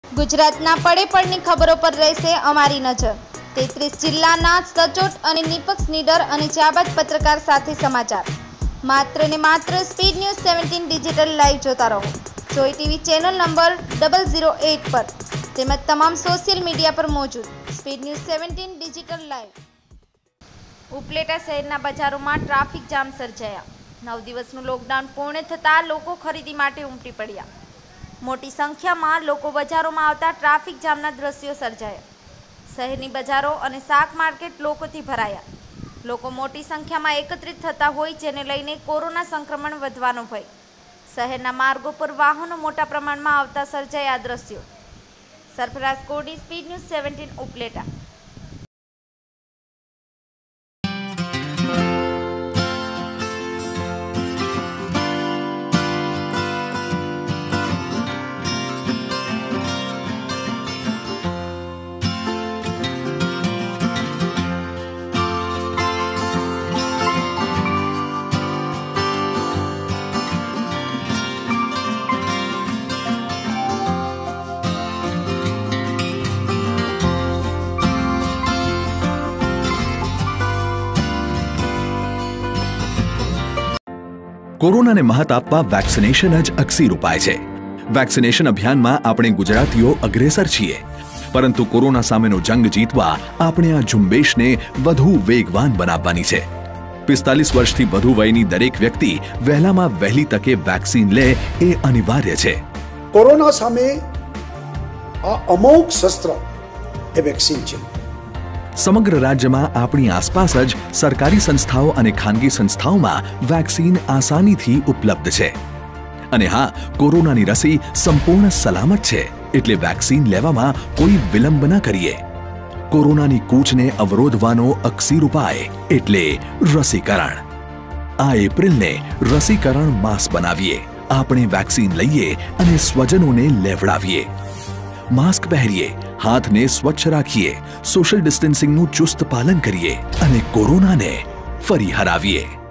ગુજરાતના પડે પડની ખબરો પર રહેશે અમારી નજર। 33 જિલ્લાના સચોટ અને નિષ્પક્ષ નીડર અને જાબાજ પત્રકાર સાથે સમાચાર। માત્ર ને માત્ર સ્પીડ ન્યૂઝ 17 ડિજિટલ લાઈવ જોતા રહો। જોઈ ટીવી ચેનલ નંબર 008 પર તેમજ તમામ સોશિયલ મીડિયા પર મોજૂદ speed news 17 digital live. Upleta શહેરના બજારોમાં ટ્રાફિક જામ સર્જાયા। 9 દિવસનું લોકડાઉન પૂર્ણ થતાં લોકો ખરીદી માટે ઉમટી પડ્યા। મોટી સંખ્યામાં લોકો બજારોમાં આવતા ટ્રાફિક જામના દ્રશ્યો સર્જાયા। શહેરની બજારો અને શાક માર્કેટ લોકોથી ભરાયા। લોકો મોટી સંખ્યામાં એકત્રિત થતા હોય જેને લઈને કોરોના સંક્રમણ વધવાનો ભય। શહેરના માર્ગો પર વાહનો મોટા પ્રમાણમાં આવતા સર્જાયા દ્રશ્યો। સરફરાઝ કોડી, સ્પીડ ન્યૂઝ 17 ઉપલેટા। કોરોનાને મહાત આપવા વેક્સિનેશન જ અકસીર ઉપાય છે। વેક્સિનેશન અભિયાનમાં આપણે ગુજરાતીઓ અગ્રેસર છીએ, પરંતુ કોરોના સામેનો જંગ જીતવા આપણે આ ઝુંબેશને વધુ વેગવાન બનાવવાની છે। 45 વર્ષથી વધુ વયની દરેક વ્યક્તિ વહેલામાં વહેલી તકે વેક્સિન લે એ અનિવાર્ય છે। કોરોના સામે આ અમોઘ શસ્ત્ર એ વેક્સિન છે। સમગ્ર રાજ્યમાં આપણી આસપાસ જ સરકારી સંસ્થાઓ અને ખાનગી સંસ્થાઓમાં વેક્સિન આસાનીથી ઉપલબ્ધ છે। અને હા, કોરોનાની રસી સંપૂર્ણ સલામત છે, એટલે વેક્સિન લેવામાં કોઈ વિલંબ ન કરીએ। કોરોનાની કૂચને અવરોધવાનો અકસીર ઉપાય એટલે રસીકરણ। આ એપ્રિલને રસીકરણ માસ બનાવીએ। આપણે વેક્સિન લઈએ અને સ્વજનોને લેવડાવીએ। માસ્ક પહેરીએ, હાથને સ્વચ્છ રાખીએ, સોશિયલ ડિસ્ટન્સિંગનું ચુસ્ત પાલન કરીએ અને કોરોનાને ફરી હરાવીએ।